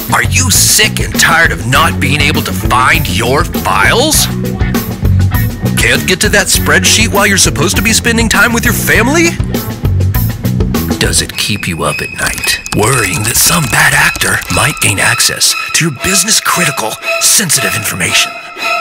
Are you sick and tired of not being able to find your files? Can't get to that spreadsheet while you're supposed to be spending time with your family? Does it keep you up at night, worrying that some bad actor might gain access to your business-critical, sensitive information?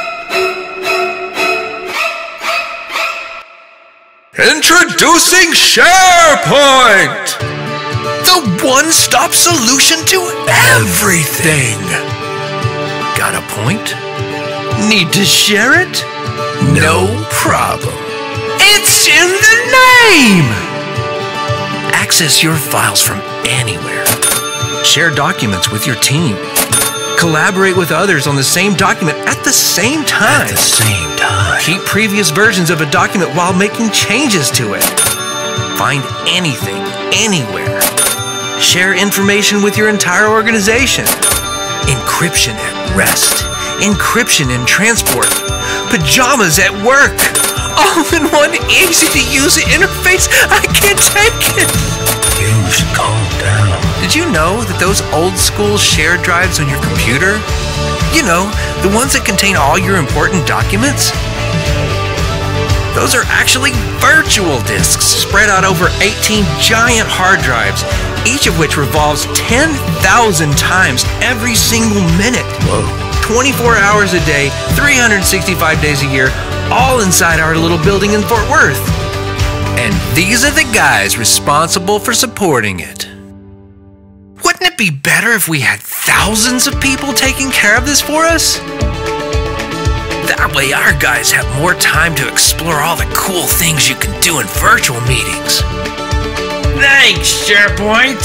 Introducing SharePoint! The one-stop solution to everything! Got a point? Need to share it? No problem. It's in the name! Access your files from anywhere. Share documents with your team. Collaborate with others on the same document at the same time. Keep previous versions of a document while making changes to it. Find anything, anywhere. Share information with your entire organization. Encryption at rest. Encryption in transport. Pajamas at work. All in one easy-to-use interface. I can't take it. You should calm down. Did you know that those old-school shared drives on your computer, you know, the ones that contain all your important documents, those are actually virtual disks spread out over 18 giant hard drives, each of which revolves 10,000 times every single minute. Whoa. 24 hours a day, 365 days a year, all inside our little building in Fort Worth. And these are the guys responsible for supporting it. Wouldn't it be better if we had thousands of people taking care of this for us? That way our guys have more time to explore all the cool things you can do in virtual meetings. Thanks, SharePoint!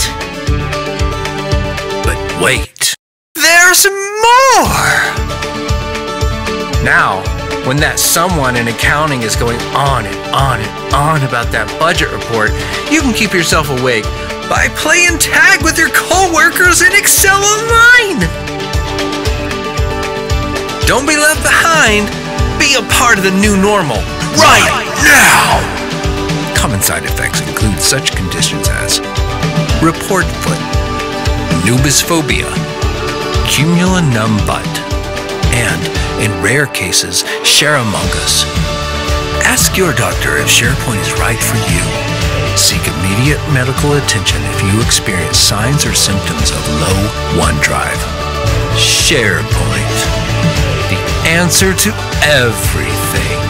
But wait, there's more! Now, when that someone in accounting is going on and on and on about that budget report, you can keep yourself awake by playing tag with your coworkers in Excel Online. Don't be left behind. Be a part of the new normal right now. Common side effects include such conditions as report foot, nubisphobia, cumulonumb butt, and, in rare cases, shareamongus. Ask your doctor if SharePoint is right for you. Seek immediate medical attention if you experience signs or symptoms of low OneDrive. SharePoint, the answer to everything.